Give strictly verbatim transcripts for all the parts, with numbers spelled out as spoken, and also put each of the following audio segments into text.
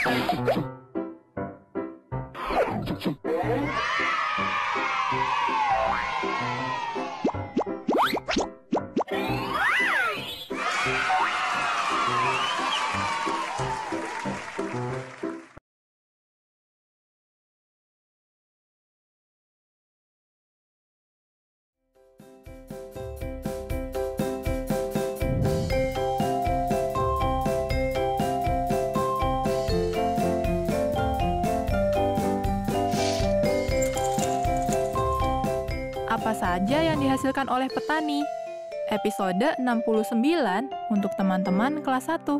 Apa saja yang dihasilkan oleh petani? Episode enam puluh sembilan untuk teman-teman kelas satu.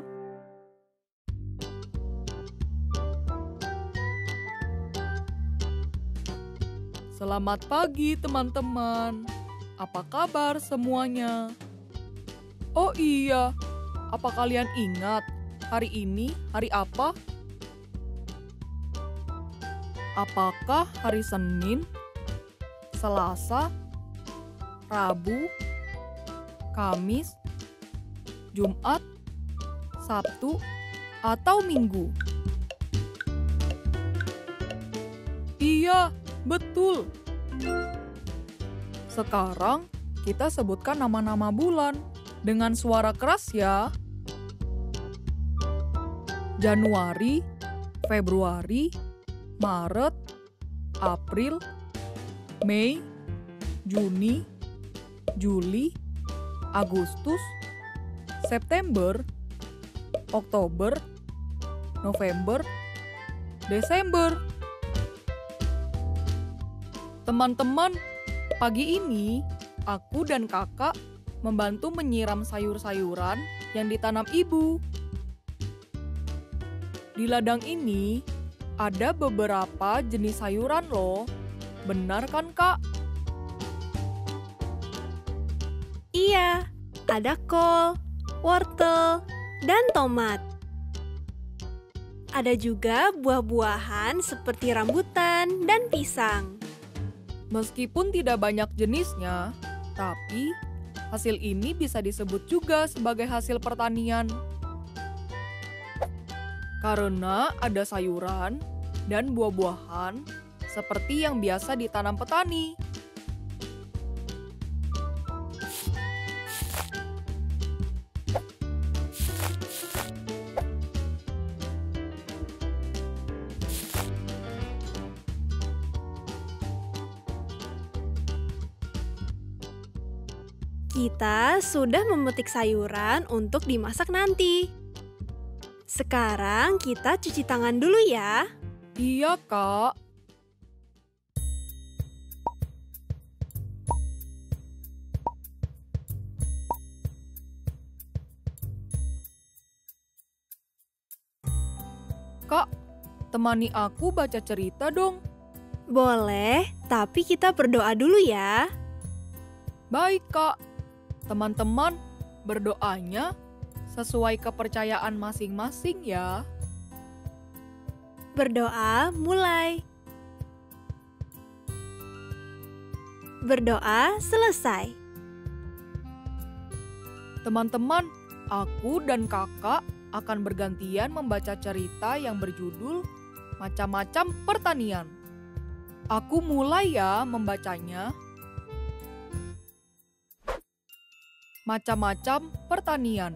Selamat pagi teman-teman. Apa kabar semuanya? Oh iya, apa kalian ingat hari ini hari apa? Apakah hari Senin, Selasa, Rabu, Kamis, Jumat, Sabtu, atau Minggu? Iya, betul. Sekarang kita sebutkan nama-nama bulan dengan suara keras ya. Januari, Februari, Maret, April, Mei, Juni, Juli, Agustus, September, Oktober, November, Desember. Teman-teman, pagi ini aku dan kakak membantu menyiram sayur-sayuran yang ditanam ibu. Di ladang ini ada beberapa jenis sayuran loh. Benar kan, Kak? Iya, ada kol, wortel, dan tomat. Ada juga buah-buahan seperti rambutan dan pisang. Meskipun tidak banyak jenisnya, tapi hasil ini bisa disebut juga sebagai hasil pertanian. Karena ada sayuran dan buah-buahan seperti yang biasa ditanam petani. Kita sudah memetik sayuran untuk dimasak nanti. Sekarang kita cuci tangan dulu ya. Iya, Kak. Kak, temani aku baca cerita dong. Boleh, tapi kita berdoa dulu ya. Baik, Kak. Teman-teman, berdoanya sesuai kepercayaan masing-masing ya. Berdoa mulai. Berdoa selesai. Teman-teman, aku dan kakak akan bergantian membaca cerita yang berjudul Macam-macam Pertanian. Aku mulai ya membacanya. Macam-macam pertanian.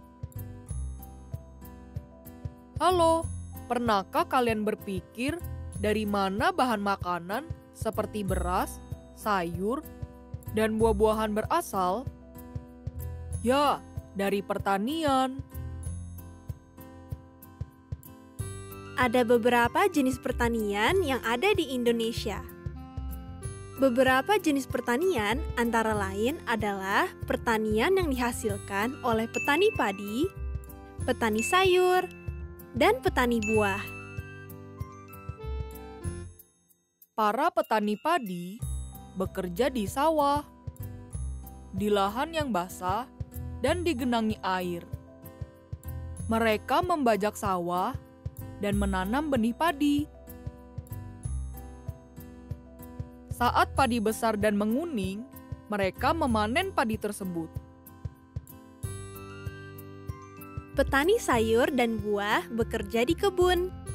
Halo, pernahkah kalian berpikir dari mana bahan makanan seperti beras, sayur, dan buah-buahan berasal? Ya, dari pertanian. Ada beberapa jenis pertanian yang ada di Indonesia. Beberapa jenis pertanian antara lain adalah pertanian yang dihasilkan oleh petani padi, petani sayur, dan petani buah. Para petani padi bekerja di sawah, di lahan yang basah, dan digenangi air. Mereka membajak sawah dan menanam benih padi. Saat padi besar dan menguning, mereka memanen padi tersebut. Petani sayur dan buah bekerja di kebun.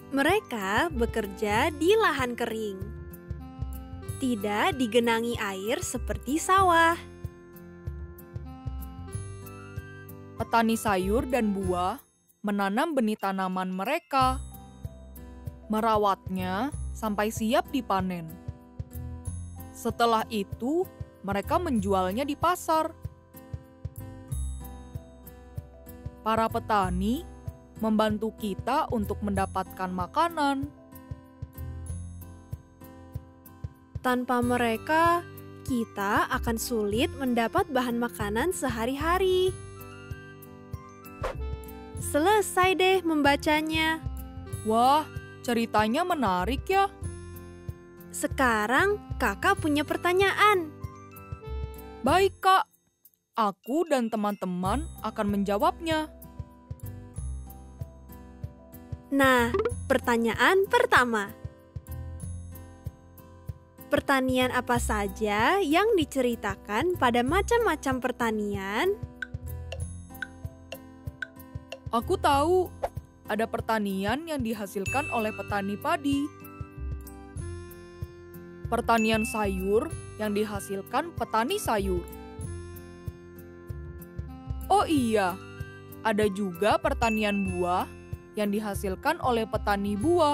Mereka bekerja di lahan kering, tidak digenangi air seperti sawah. Petani sayur dan buah menanam benih tanaman mereka, merawatnya sampai siap dipanen. Setelah itu, mereka menjualnya di pasar. Para petani membantu kita untuk mendapatkan makanan. Tanpa mereka, kita akan sulit mendapat bahan makanan sehari-hari. Selesai deh membacanya. Wah, ceritanya menarik ya. Sekarang kakak punya pertanyaan. Baik, Kak. Aku dan teman-teman akan menjawabnya. Nah, pertanyaan pertama. Pertanian apa saja yang diceritakan pada macam-macam pertanian? Aku tahu ada pertanian yang dihasilkan oleh petani padi. Pertanian sayur yang dihasilkan petani sayur. Oh iya, ada juga pertanian buah yang dihasilkan oleh petani buah.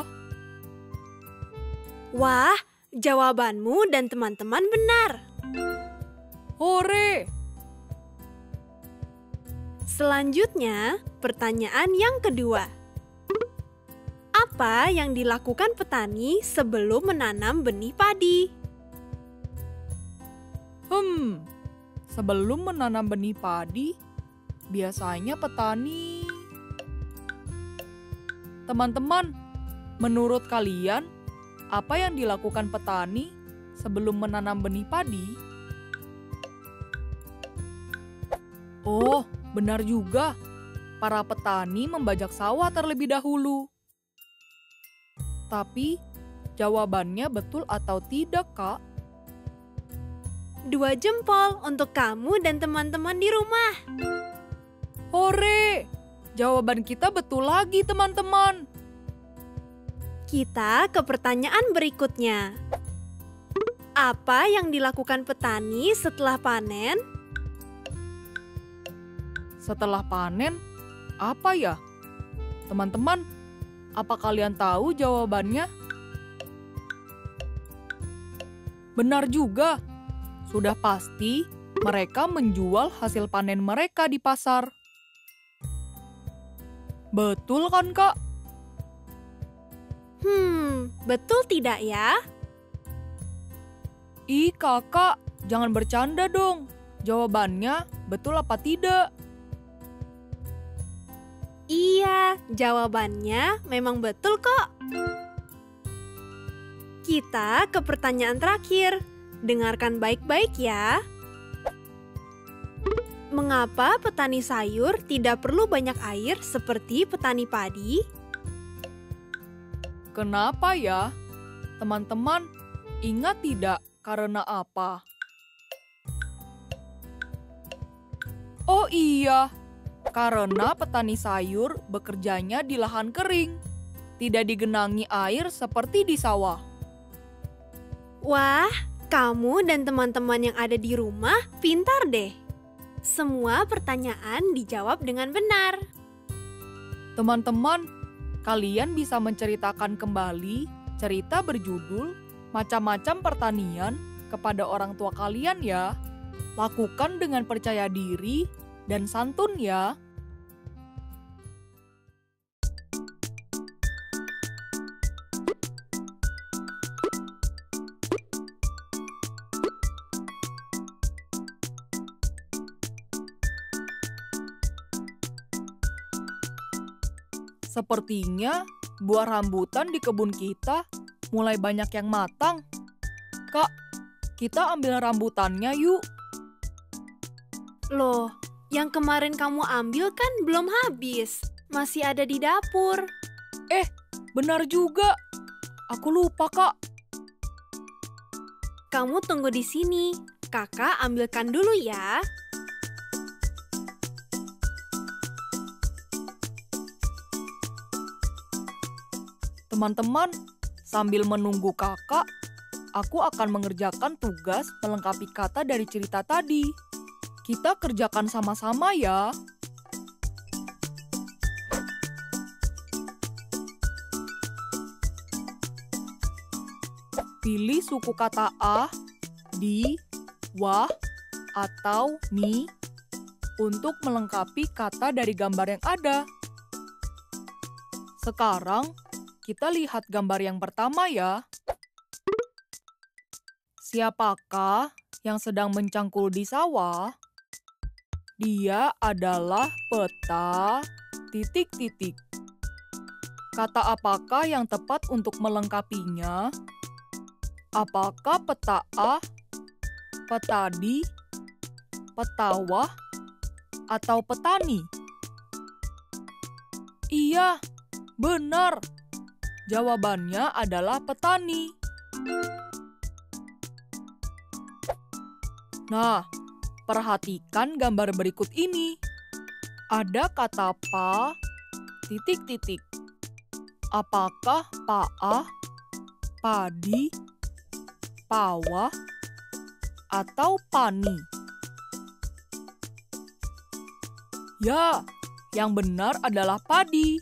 Wah, jawabanmu dan teman-teman benar. Hore! Selanjutnya, pertanyaan yang kedua. Apa yang dilakukan petani sebelum menanam benih padi? Hmm, sebelum menanam benih padi, biasanya petani... Teman-teman, menurut kalian, apa yang dilakukan petani sebelum menanam benih padi? Oh, benar juga. Para petani membajak sawah terlebih dahulu. Tapi, jawabannya betul atau tidak, Kak? Dua jempol untuk kamu dan teman-teman di rumah. Hore! Jawaban kita betul lagi, teman-teman. Kita ke pertanyaan berikutnya. Apa yang dilakukan petani setelah panen? Setelah panen, apa ya? Teman-teman, apa kalian tahu jawabannya? Benar juga. Sudah pasti mereka menjual hasil panen mereka di pasar. Betul kan, Kak? Hmm, betul tidak ya? Ih, Kakak, jangan bercanda dong. Jawabannya betul apa tidak? Iya, jawabannya memang betul kok. Kita ke pertanyaan terakhir. Dengarkan baik-baik ya. Mengapa petani sayur tidak perlu banyak air seperti petani padi? Kenapa ya? Teman-teman, ingat tidak karena apa? Oh iya, karena petani sayur bekerjanya di lahan kering, tidak digenangi air seperti di sawah. Wah, kamu dan teman-teman yang ada di rumah pintar deh. Semua pertanyaan dijawab dengan benar. Teman-teman, kalian bisa menceritakan kembali cerita berjudul Macam-macam Pertanian kepada orang tua kalian ya. Lakukan dengan percaya diri dan santun ya. Sepertinya buah rambutan di kebun kita mulai banyak yang matang. Kak, kita ambil rambutannya yuk. Loh, yang kemarin kamu ambil kan belum habis. Masih ada di dapur. Eh, benar juga. Aku lupa, Kak. Kamu tunggu di sini. Kakak ambilkan dulu ya. Teman-teman, sambil menunggu kakak, aku akan mengerjakan tugas melengkapi kata dari cerita tadi. Kita kerjakan sama-sama ya. Pilih suku kata a, di, wah, atau ni untuk melengkapi kata dari gambar yang ada. Sekarang, kita lihat gambar yang pertama ya. Siapakah yang sedang mencangkul di sawah? Dia adalah peta titik-titik. Kata apakah yang tepat untuk melengkapinya? Apakah peta A, petadi, petawah, atau petani? Iya, benar. Jawabannya adalah petani. Nah, perhatikan gambar berikut ini. Ada kata pa, titik-titik. Apakah paah, padi, pawah, atau pani? Ya, yang benar adalah padi.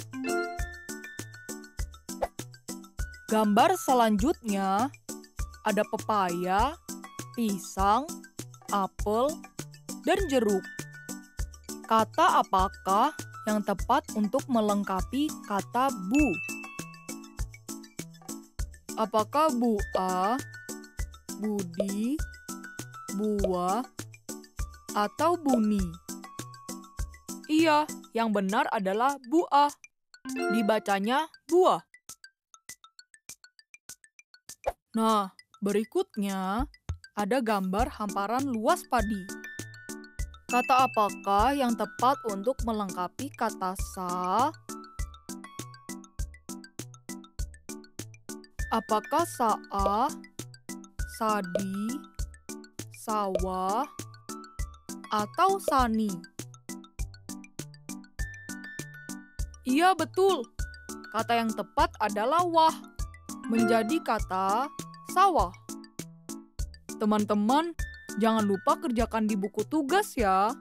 Gambar selanjutnya ada pepaya, pisang, apel, dan jeruk. Kata apakah yang tepat untuk melengkapi kata bu? Apakah bua, budi, buah, atau buni? Iya, yang benar adalah buah. Dibacanya buah. Nah, berikutnya ada gambar hamparan luas padi. Kata apakah yang tepat untuk melengkapi kata sa? Apakah sa'a, sadi, sawah, atau sani? Iya, betul. Kata yang tepat adalah wah, menjadi kata sawah. Teman-teman, jangan lupa kerjakan di buku tugas ya.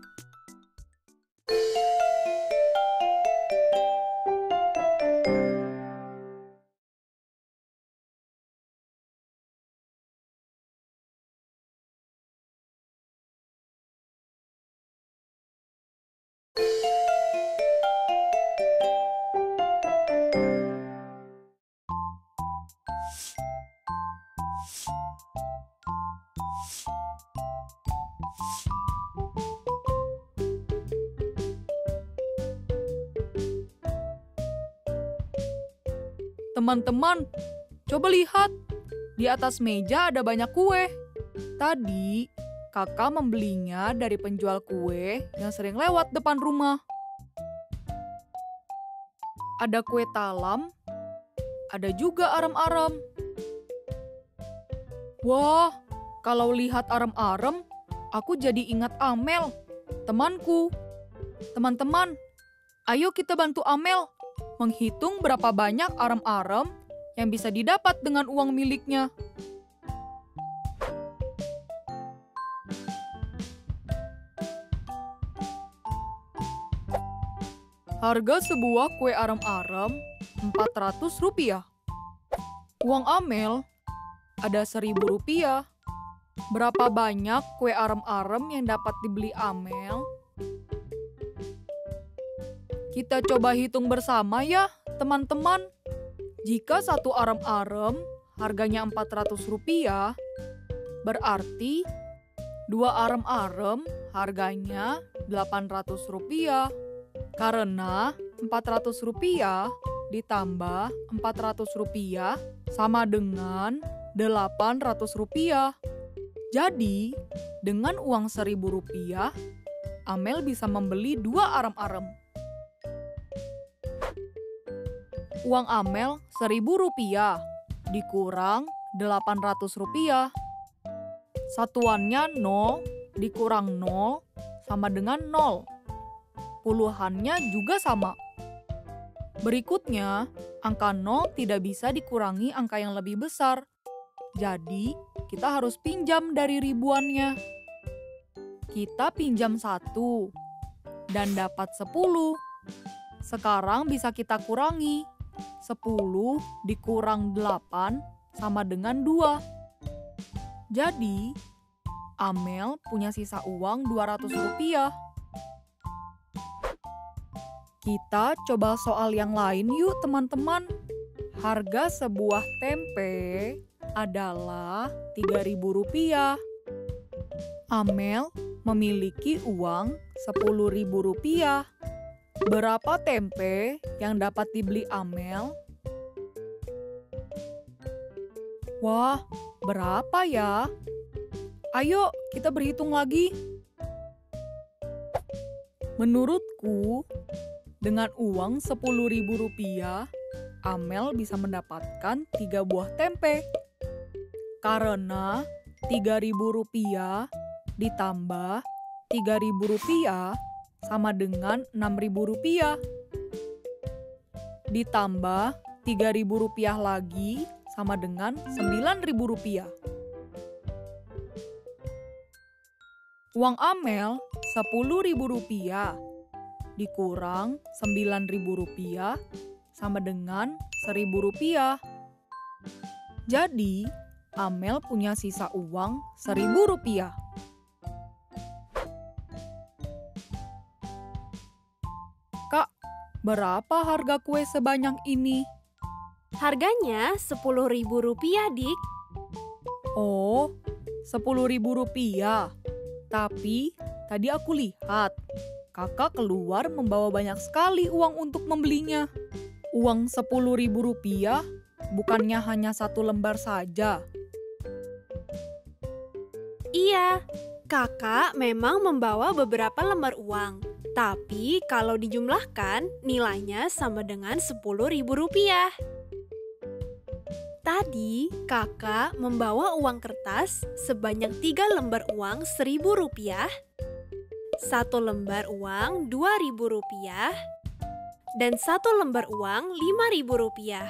Teman-teman, coba lihat. Di atas meja ada banyak kue. Tadi, kakak membelinya dari penjual kue yang sering lewat depan rumah. Ada kue talam, ada juga arem-arem. Wah, kalau lihat arem-arem, aku jadi ingat Amel, temanku. Teman-teman, ayo kita bantu Amel menghitung berapa banyak arem-arem yang bisa didapat dengan uang miliknya. Harga sebuah kue arem-arem empat ratus rupiah. Uang Amel ada seribu rupiah. Berapa banyak kue arem-arem yang dapat dibeli Amel? Kita coba hitung bersama ya, teman-teman. Jika satu arem-arem harganya empat ratus rupiah, berarti dua arem-arem harganya delapan ratus rupiah. Karena empat ratus rupiah ditambah empat ratus rupiah sama dengan delapan ratus rupiah. Jadi, dengan uang seribu rupiah, Amel bisa membeli dua arem-arem. Uang Amel seribu rupiah dikurang delapan ratus rupiah. Satuannya nol dikurang nol sama dengan nol. Puluhannya juga sama. Berikutnya, angka nol tidak bisa dikurangi angka yang lebih besar. Jadi, kita harus pinjam dari ribuannya. Kita pinjam satu dan dapat sepuluh. Sekarang bisa kita kurangi. sepuluh dikurang delapan sama dengan dua. Jadi, Amel punya sisa uang dua ratus rupiah. Kita coba soal yang lain yuk teman-teman. Harga sebuah tempe adalah tiga ribu rupiah. Amel memiliki uang sepuluh ribu rupiah. Berapa tempe yang dapat dibeli Amel? Wah, berapa ya? Ayo kita berhitung lagi. Menurutku, dengan uang sepuluh ribu rupiah, Amel bisa mendapatkan tiga buah tempe. Karena tiga ribu rupiah ditambah tiga ribu rupiah sama dengan enam ribu rupiah. Ditambah tiga ribu rupiah lagi sama dengan sembilan ribu rupiah. Uang Amel sepuluh ribu rupiah dikurang sembilan ribu rupiah sama dengan seribu rupiah. Jadi, Amel punya sisa uang seribu rupiah. Kak, berapa harga kue sebanyak ini? Harganya sepuluh ribu rupiah, Dik. Oh, sepuluh ribu rupiah. Tapi, tadi aku lihat, kakak keluar membawa banyak sekali uang untuk membelinya. Uang sepuluh ribu rupiah bukannya hanya satu lembar saja. Iya, kakak memang membawa beberapa lembar uang. Tapi kalau dijumlahkan, nilainya sama dengan sepuluh ribu rupiah. Tadi, kakak membawa uang kertas sebanyak tiga lembar uang seribu rupiah, satu lembar uang dua ribu rupiah, dan satu lembar uang lima ribu rupiah.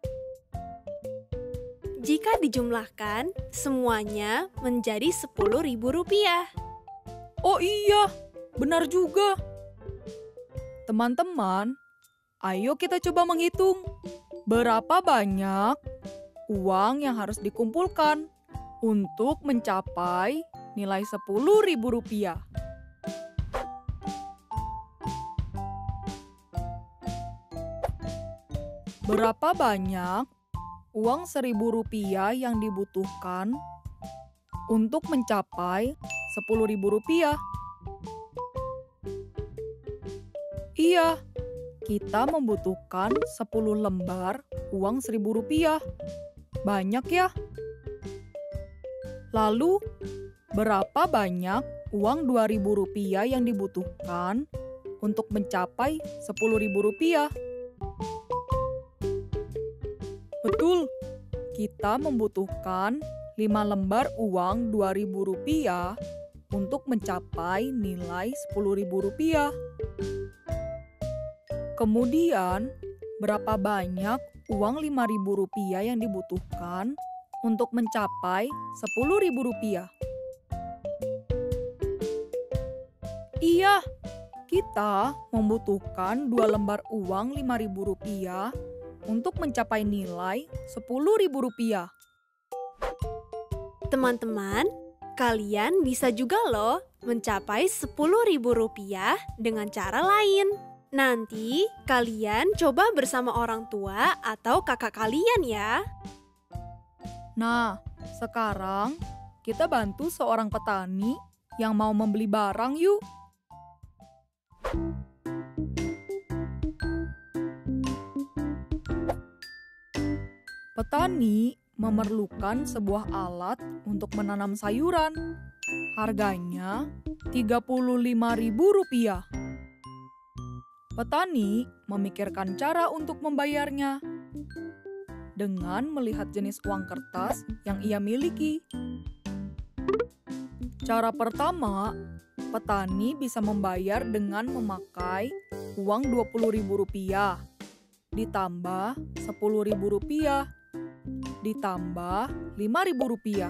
Jika dijumlahkan, semuanya menjadi sepuluh ribu rupiah. Oh iya, benar juga. Teman-teman, ayo kita coba menghitung. Berapa banyak uang yang harus dikumpulkan untuk mencapai nilai sepuluh ribu rupiah. Berapa banyak uang seribu rupiah yang dibutuhkan untuk mencapai sepuluh ribu rupiah? Iya, kita membutuhkan sepuluh lembar uang seribu rupiah. Banyak ya? Lalu, berapa banyak uang dua ribu rupiah yang dibutuhkan untuk mencapai sepuluh ribu rupiah? Betul, kita membutuhkan lima lembar uang dua ribu rupiah untuk mencapai nilai sepuluh ribu rupiah. Kemudian, berapa banyak uang lima ribu rupiah yang dibutuhkan untuk mencapai sepuluh ribu rupiah? Iya, kita membutuhkan dua lembar uang lima ribu rupiah untuk mencapai nilai sepuluh ribu rupiah. Teman-teman, kalian bisa juga loh mencapai sepuluh ribu rupiah dengan cara lain. Nanti kalian coba bersama orang tua atau kakak kalian ya. Nah, sekarang kita bantu seorang petani yang mau membeli barang yuk. Petani memerlukan sebuah alat untuk menanam sayuran. Harganya tiga puluh lima ribu rupiah. Petani memikirkan cara untuk membayarnya dengan melihat jenis uang kertas yang ia miliki. Cara pertama, petani bisa membayar dengan memakai uang dua puluh ribu rupiah. ditambah sepuluh ribu rupiah, ditambah lima ribu rupiah.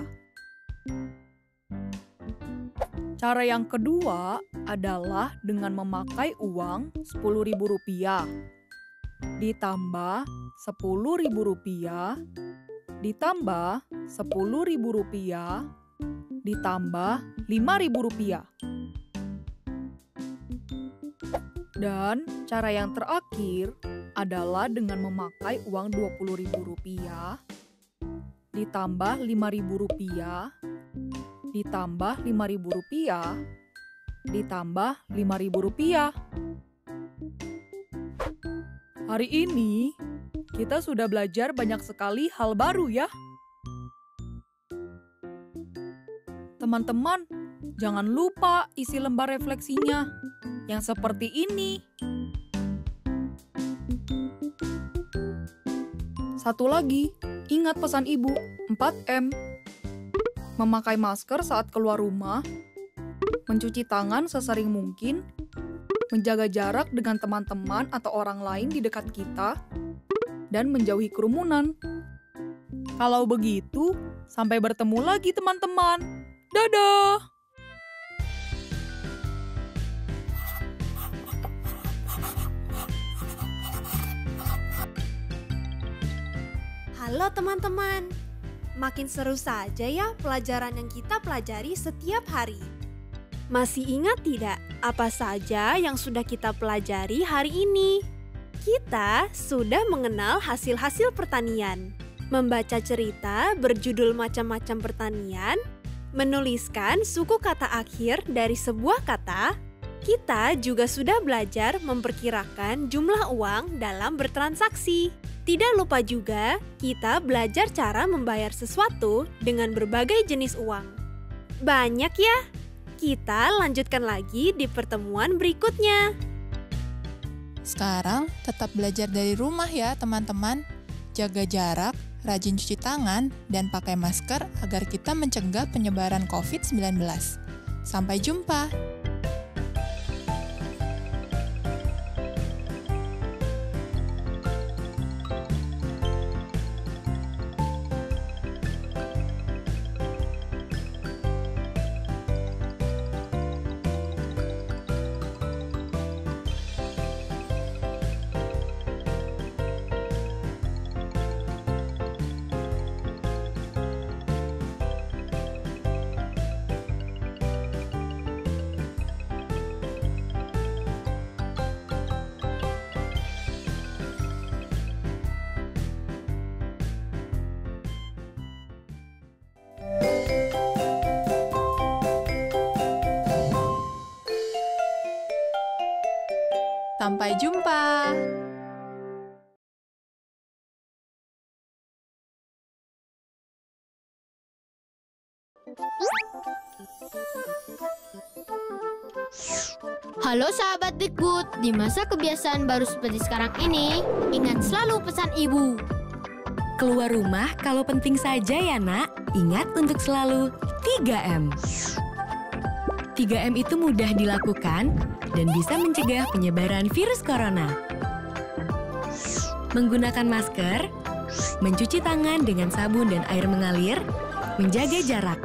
Cara yang kedua adalah dengan memakai uang sepuluh ribu rupiah, ditambah sepuluh ribu rupiah, ditambah sepuluh ribu rupiah, ditambah lima ribu rupiah. Dan cara yang terakhir adalah dengan memakai uang dua puluh ribu rupiah, ditambah lima ribu rupiah, ditambah lima ribu rupiah, ditambah lima ribu rupiah. Hari ini, kita sudah belajar banyak sekali hal baru ya. Teman-teman, jangan lupa isi lembar refleksinya yang seperti ini. Satu lagi, ingat pesan ibu, empat M. Memakai masker saat keluar rumah, mencuci tangan sesering mungkin, menjaga jarak dengan teman-teman atau orang lain di dekat kita, dan menjauhi kerumunan. Kalau begitu, sampai bertemu lagi teman-teman. Dadah! Halo teman-teman, makin seru saja ya pelajaran yang kita pelajari setiap hari. Masih ingat tidak apa saja yang sudah kita pelajari hari ini? Kita sudah mengenal hasil-hasil pertanian, membaca cerita berjudul macam-macam pertanian, menuliskan suku kata akhir dari sebuah kata. Kita juga sudah belajar memperkirakan jumlah uang dalam bertransaksi. Tidak lupa juga, kita belajar cara membayar sesuatu dengan berbagai jenis uang. Banyak ya? Kita lanjutkan lagi di pertemuan berikutnya. Sekarang tetap belajar dari rumah ya teman-teman. Jaga jarak, rajin cuci tangan, dan pakai masker agar kita mencegah penyebaran covid sembilan belas. Sampai jumpa! Sampai jumpa! Halo sahabat Dikbud, di masa kebiasaan baru seperti sekarang ini, ingat selalu pesan ibu. Keluar rumah kalau penting saja ya nak, ingat untuk selalu tiga M. tiga M itu mudah dilakukan dan bisa mencegah penyebaran virus corona. Menggunakan masker, mencuci tangan dengan sabun dan air mengalir, menjaga jarak.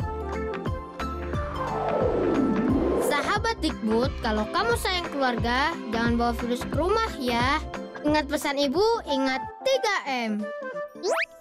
Sahabat Dikbud, kalau kamu sayang keluarga, jangan bawa virus ke rumah ya. Ingat pesan ibu, ingat tiga M.